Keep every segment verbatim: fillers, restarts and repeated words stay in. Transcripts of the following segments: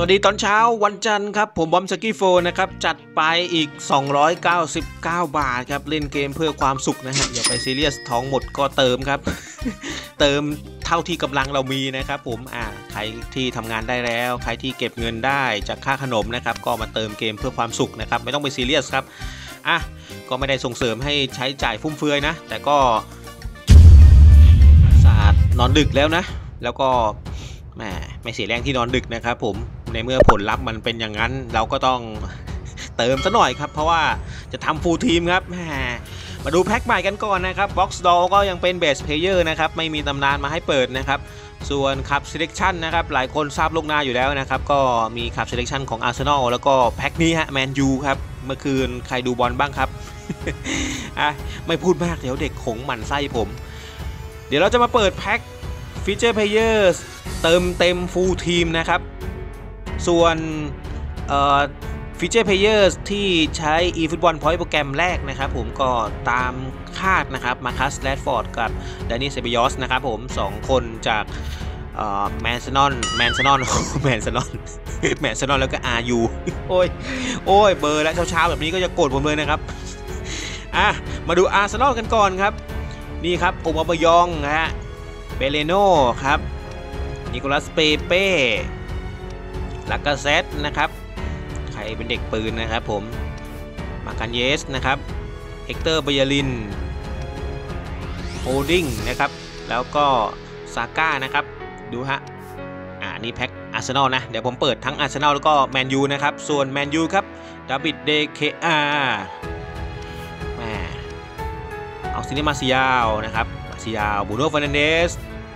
วัสดีตอนเช้าวันจันทร์ครับผมบอมสกี้โฟนะครับจัดไปอีกสองร้อยเก้าสิบเก้าบาทครับเล่นเกมเพื่อความสุขนะฮะอย่าไปซีเรียสท้องหมดก็เติมครับ เติมเท่าที่กำลังเรามีนะครับผมอ่าใครที่ทำงานได้แล้วใครที่เก็บเงินได้จากค่าขนมนะครับก็มาเติมเกมเพื่อความสุขนะครับไม่ต้องไปซีเรียสครับอ่ะก็ไม่ได้ส่งเสริมให้ใช้จ่ายฟุ่มเฟือยนะแต่ก็ศาสตร์นอนดึกแล้วนะแล้วก็แหมไม่เสียแรงที่นอนดึกนะครับผมในเมื่อผลลัพธ์มันเป็นอย่างนั้นเราก็ต้องเติมซะหน่อยครับเพราะว่าจะทำฟูลทีมครับแหมมาดูแพ็คใหม่กันก่อนนะครับ Box Doll ก็ยังเป็นเบสเพลเยอร์นะครับไม่มีตำนานมาให้เปิดนะครับส่วนคัพ Selection นะครับหลายคนทราบล่วงหน้าอยู่แล้วนะครับก็มีคัพ Selection ของ Arsenal แล้วก็แพ็คนี้ฮะแมนยูครับเมื่อคืนใครดูบอลบ้างครับ อ่ะไม่พูดมากเดี๋ยวเด็กขงหมั่นไส้ผมเดี๋ยวเราจะมาเปิดแพ็คฟีเจอร์เพลเยอร์เติมเต็มฟูลทีมนะครับส่วนฟีเจอร์เพลเยอร์ที่ใช้ eFootball Point โปรแกรมแรกนะครับผมก็ตามคาดนะครับมาคัสแรดฟอร์ดกับดานิเซบิยอสนะครับผมสองคนจากแมนซานอนแมนซานอนแมนซานอนแมนซานอนแล้วก็ อาร์ ยู โอ้ยโอ้ยเบอร์แล้วเช้าๆแบบนี้ก็จะโกรธผมเลยนะครับอ่ะมาดูอาร์เซนอลกันก่อนครับนี่ครับโอมาบายองนะฮะเบเลโน่ครับนิโคลัสเปเป้ลักกาเซตนะครับใครเป็นเด็กปืนนะครับผมมากันเยสนะครับเฮกเตอร์เบยลินโฮดิ้งนะครับแล้วก็ซาก้านะครับดูฮะอ่านี่แพ็คอาร์เซนอลนะเดี๋ยวผมเปิดทั้งอาร์เซนอลแล้วก็แมนยูนะครับส่วนแมนยูครับดาวิดเดเคอาแหมเอาซินิมาซิยาวนะครับมาซิยาวบูโน่ฟาร์นันเดส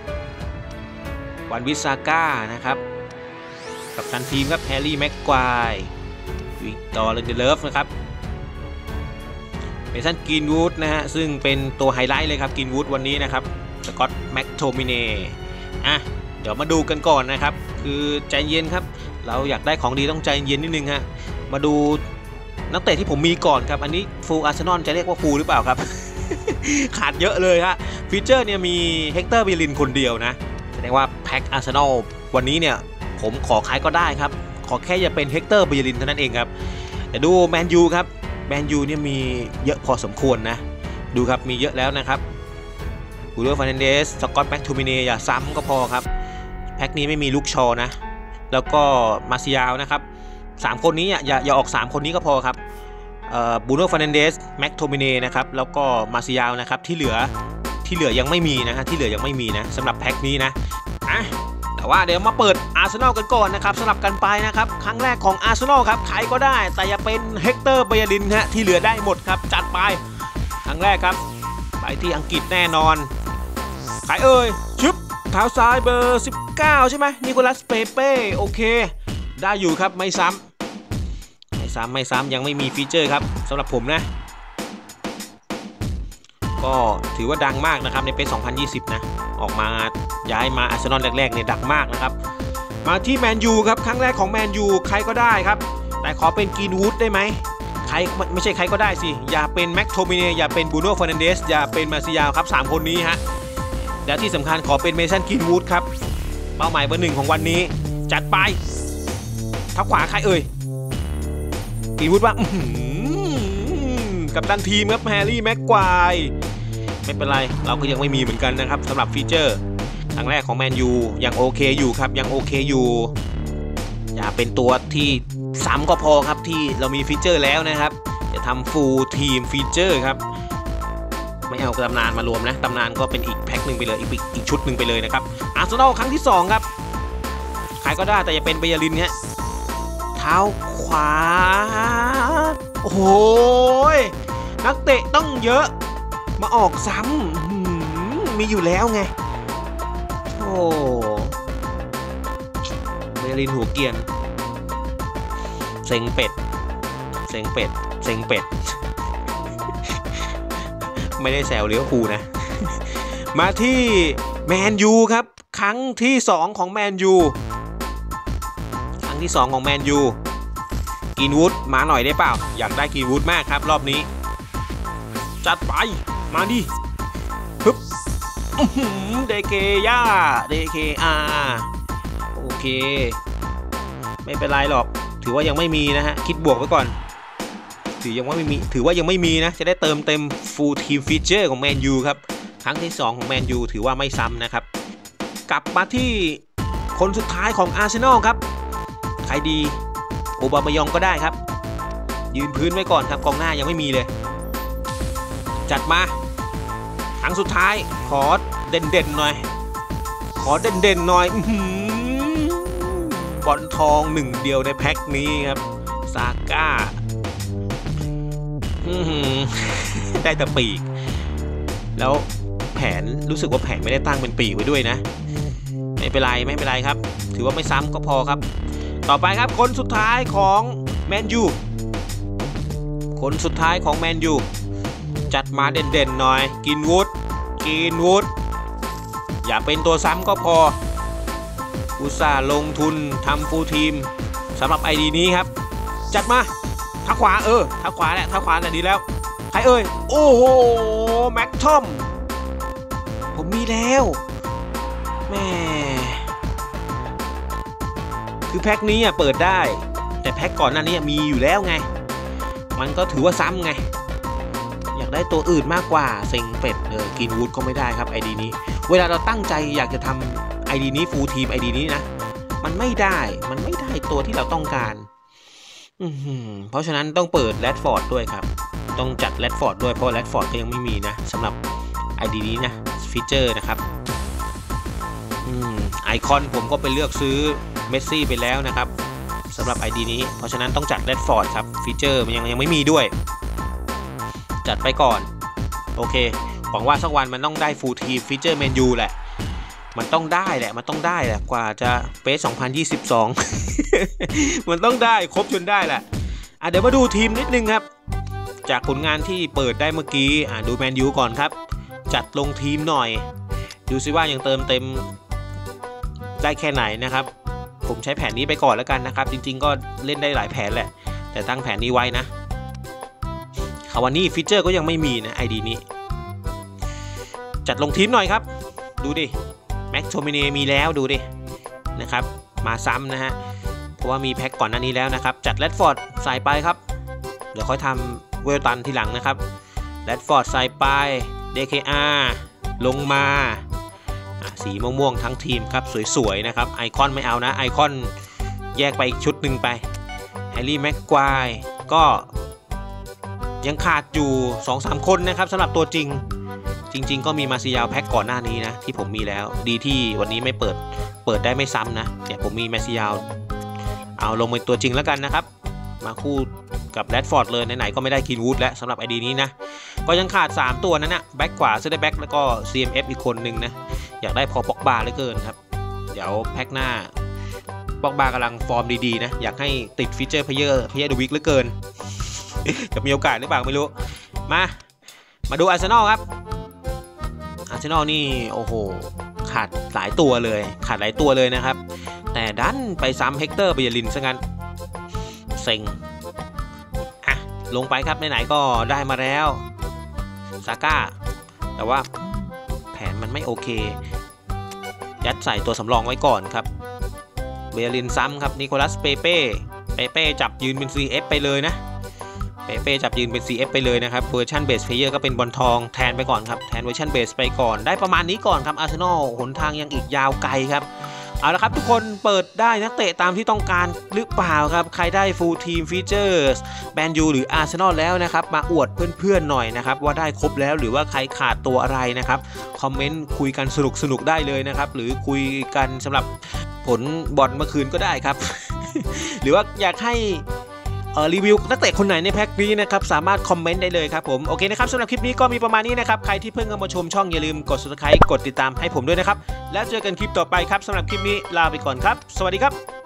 วันวิซาก้านะครับกับทันทีมครับแฮร์รี่แม็กควายวิกตอร์เลนเดเลฟนะครับเมสันกรีนวูดนะฮะซึ่งเป็นตัวไฮไลท์เลยครับกรีนวูดวันนี้นะครับสกอตแม็กโทมิเน่อ่ะเดี๋ยวมาดูกันก่อนนะครับคือใจเย็นครับเราอยากได้ของดีต้องใจเย็นนิดนึงฮะมาดูนักเตะที่ผมมีก่อนครับอันนี้ฟูลอาร์เซนอลจะเรียกว่าฟูลหรือเปล่าครับ ขาดเยอะเลยฮะฟีเจอร์เนี่ยมีเฮกเตอร์เบลินคนเดียวนะแสดงว่าแพ็คอาร์เซนอลวันนี้เนี่ยผมขอขายก็ได้ครับขอแค่อย่าเป็นเฮกเตอร์เบลินเท่านั้นเองครับแต่ดูแมนยูครับแมนยูเนี่ยมีเยอะพอสมควรนะดูครับมีเยอะแล้วนะครับบูโน่ฟาร์นันเดสสกอตแม็กทูมิเน่อย่าซ้ำก็พอครับแพ็คนี้ไม่มีลูกชอนะแล้วก็มาซิยาวนะครับสามคนนี้อย่าอย่าออกสามคนนี้ก็พอครับบูโน่ฟาร์นันเดสแม็กโทมิเน่นะครับแล้วก็มาซิยาวนะครับที่เหลือที่เหลือยังไม่มีนะฮะที่เหลือยังไม่มีนะสำหรับแพ็คนี้นะอ่ะแต่ว่าเดี๋ยวมาเปิดอาร์เซนอลกันก่อนนะครับสลับกันไปนะครับครั้งแรกของอาร์เซนอลครับใครก็ได้แต่อย่าเป็นเฮกเตอร์เบยลินฮะที่เหลือได้หมดครับจัดไปครั้งแรกครับไปที่อังกฤษแน่นอนใครเอ่ยชึบเท้าซ้ายเบอร์สิบเก้าใช่ไหมนิโคลัสเปเป้โอเคได้อยู่ครับไม่ซ้ำไม่ซ้ำไม่ซ้ำยังไม่มีฟีเจอร์ครับสำหรับผมนะก็ถือว่าดังมากนะครับในปีสองพันยี่สิบนะออกมาย้ายมาอาร์เซนอลแรกๆเนี่ยดังมากนะครับมาที่แมนยูครับครั้งแรกของแมนยูใครก็ได้ครับแต่ขอเป็นกรีนวูดได้ไหมใครไม่ใช่ใครก็ได้สิอย่าเป็นแม็กโทมิเน่อย่าเป็นบูโน่ฟาร์นันเดสอย่าเป็นมาซิยาวครับสามคนนี้ฮะและที่สำคัญขอเป็นเมสันกรีนวูดครับเป้าหมายเบอร์หนึ่งของวันนี้จัดไปทับขวาใครเอ่ยกรีนวูดว่ากับตันทีมครับแฮร์รี่แม็กควายไม่เป็นไรเราก็ยังไม่มีเหมือนกันนะครับสำหรับฟีเจอร์ครั้งแรกของแมนยูยังโอเคอยู่ครับยังโอเคอยู่อย่าเป็นตัวที่ซ้ำก็พอครับที่เรามีฟีเจอร์แล้วนะครับจะทำฟูลทีมฟีเจอร์ครับไม่เอาตำนานมารวมนะตำนานก็เป็นอีกแพ็คหนึ่งไปเลยอีกอีกชุดหนึ่งไปเลยนะครับอาร์เซนอลครั้งที่สองครับใครก็ได้แต่อย่าเป็นเบยลินเนี่ยเท้าขวาโอ้โหนักเตะต้องเยอะมาออกซ้ำมีอยู่แล้วไงโอ้เบลินหัวเกียนเซ็งเป็ดเซ็งเป็ดเซ็งเป็ดไม่ได้แซวเลี้ยวคูนะมาที่แมนยูครับครั้งที่สองของแมนยูครั้งที่สองของแมนยูกรีนวูดมาหน่อยได้เปล่าอยากได้กรีนวูดมากครับรอบนี้จัดไปมาดิฮึบเดเคย่าเดเคอาโอเคแหมไม่เป็นไรหรอกถือว่ายังไม่มีนะฮะคิดบวกไว้ก่อนถือยังว่าไม่มีถือว่ายังไม่มีนะจะได้เติมเต็ม full team feature ของแมนยูครับครั้งที่สองของแมนยูถือว่าไม่ซ้ำนะครับกลับมาที่คนสุดท้ายของอาร์เซนอลครับใครดีโอบามายองก็ได้ครับยืนพื้นไว้ก่อนครับกองหน้ายังไม่มีเลยจัดมาครั้งสุดท้ายขอเด่นๆหน่อยขอเด่นๆหน่อยบอลทองหนึ่งเดียวในแพ็คนี้ครับซาก้าได้แต่ปีกแล้วแผนรู้สึกว่าแผนไม่ได้ตั้งเป็นปีกไว้ด้วยนะไม่เป็นไรไม่เป็นไรครับถือว่าไม่ซ้ำก็พอครับต่อไปครับคนสุดท้ายของแมนยูคนสุดท้ายของแมนยูจัดมาเด่นๆหน่อยกินวูดกินวูดอย่าเป็นตัวซ้ำก็พออุตส่าห์ลงทุนทำฟูลทีมสำหรับไอดีนี้ครับจัดมาท้าขวาเออท้าขวาแหละท้าขวาแต่ดีแล้วใครเอ่ยโอ้โหแม็กทอมผมมีแล้วแม่คือแพ็คนี้อ่ะเปิดได้แต่แพ็คก่อนหน้านี้มีอยู่แล้วไงมันก็ถือว่าซ้ำไงอยากได้ตัวอื่นมากกว่าเซ็งเป็ดเลยกินวูดก็ไม่ได้ครับไอดีนี้เวลาเราตั้งใจอยากจะทำไอดีนี้ฟูลทีมไอดีนี้นะมันไม่ได้มันไม่ได้ตัวที่เราต้องการเพราะฉะนั้นต้องเปิดแรดฟอร์ดด้วยครับต้องจัดแรดฟอร์ดด้วยเพราะแรดฟอร์ดก็ยังไม่มีนะสำหรับ ไอ ดี นี้นะฟีเจอร์นะครับไอคอนผมก็ไปเลือกซื้อเมสซี่ไปแล้วนะครับสำหรับ ไอ ดี นี้เพราะฉะนั้นต้องจัดแรดฟอร์ดครับฟีเจอร์มันยังยังไม่มีด้วยจัดไปก่อนโอเคหวังว่าสักวันมันต้องได้ฟูลทีมฟีเจอร์แมนยูแหละมันต้องได้แหละมันต้องได้แหละกว่าจะเปสสองพันยี่สิบสอง มันต้องได้ครบจนได้แหละอ่ะเดี๋ยวมาดูทีมนิดนึงครับจากผลงานที่เปิดได้เมื่อกี้อ่ะดูแมนยูก่อนครับจัดลงทีมหน่อยดูซิว่ายังเติมเต็มได้แค่ไหนนะครับผมใช้แผนนี้ไปก่อนแล้วกันนะครับจริงๆก็เล่นได้หลายแผนแหละแต่ตั้งแผนนี้ไว้นะคาวานี่ฟีเจอร์ก็ยังไม่มีนะ ไอ ดี นี้จัดลงทีมหน่อยครับดูดิแม็กโทมิเนมีแล้วดูดินะครับมาซ้ำนะฮะเพราะว่ามีแพ็คก่อนหน้านี้แล้วนะครับจัดแรดฟอร์ดใส่ไปครับเดี๋ยวค่อยทำเวลตันทีหลังนะครับแรดฟอร์ดใส่ไป ดี เค อาร์ ลงมาสีม่วงๆทั้งทีมครับสวยๆนะครับไอคอนไม่เอานะไอคอนแยกไปชุดหนึ่งไปแฮร์รี่แม็กควายก็ยังขาดอยู่ สองสาม คนนะครับสำหรับตัวจริงจริงๆก็มีมาซิยาวแพ็คก่อนหน้านี้นะที่ผมมีแล้วดีที่วันนี้ไม่เปิดเปิดได้ไม่ซ้ำนะเนี่ยผมมีมาซิยาวเอาลงเป็นตัวจริงแล้วกันนะครับมาคู่กับแรดฟอร์ดเลยไหนๆก็ไม่ได้กินวูดแล้วสำหรับ ไอ ดี นี้นะก็ยังขาดสามตัวนั้นนะแบ็คขวาเซนเตอร์แบ็คแล้วก็ ซี เอ็ม เอฟ อีกคนนึงนะอยากได้พอป็อกบาเหลือเกินครับเดี๋ยวแพ็คหน้าป็อกบากำลังฟอร์มดีๆนะอยากให้ติดฟีเจอร์เพลเยอร์เพลเยอร์เดอะวิกเหลือเกิน จะมีโอกาสหรือเปล่าไม่รู้มามาดูอาร์เซนอลครับอาร์เซนอลนี่โอ้โหขาดหลายตัวเลยขาดหลายตัวเลยนะครับแต่ดันไปซ้ำเฮกเตอร์เบยลินซะงั้นเซ็งอ่ะลงไปครับไหนๆก็ได้มาแล้วซาก้าแต่ว่าแผนมันไม่โอเคยัดใส่ตัวสำรองไว้ก่อนครับเบยลินซ้ำครับนิโคลัสเปเป้เปเป้จับยืนเป็น ซี เอฟ ไปเลยนะเปเป้จับยืนเป็น ซี เอฟ ไปเลยนะครับเวอร์ชันเบสเพลเยอร์ก็เป็นบอลทองแทนไปก่อนครับแทนเวอร์ชันเบสไปก่อนได้ประมาณนี้ก่อนครับอาร์เซนอลหนทางยังอีกยาวไกลครับเอาละครับทุกคนเปิดได้นักเตะตามที่ต้องการหรือเปล่าครับใครได้ฟูลทีมฟีเจอร์แมนยูหรืออาร์เซนอลแล้วนะครับมาอวดเพื่อนๆหน่อยนะครับว่าได้ครบแล้วหรือว่าใครขาดตัวอะไรนะครับคอมเมนต์คุยกันสนุกสนุกได้เลยนะครับหรือคุยกันสำหรับผลบอลเมื่อคืนก็ได้ครับ หรือว่าอยากให้เอ่อรีวิวนักเตะคนไหนในแพ็คนี้นะครับสามารถคอมเมนต์ได้เลยครับผมโอเคนะครับสำหรับคลิปนี้ก็มีประมาณนี้นะครับใครที่เพิ่งเข้ามาชมช่องอย่าลืมกด ซับสไครบ์ กดติดตามให้ผมด้วยนะครับแล้วเจอกันคลิปต่อไปครับสำหรับคลิปนี้ลาไปก่อนครับสวัสดีครับ